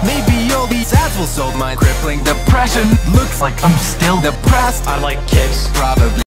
Maybe all these ads will solve my crippling depression. Looks like I'm still depressed. I like kicks. Probably